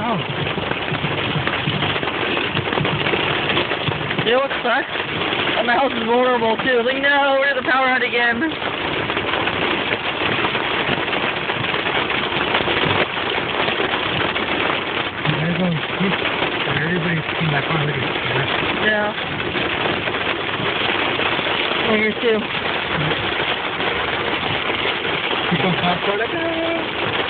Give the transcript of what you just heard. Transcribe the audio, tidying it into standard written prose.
house. You know what sucks? And my house is vulnerable too. Like, no, we're at the power out again. There's no excuse. Everybody's seen that car already. Yeah. Oh, yours too. Keep on top, like,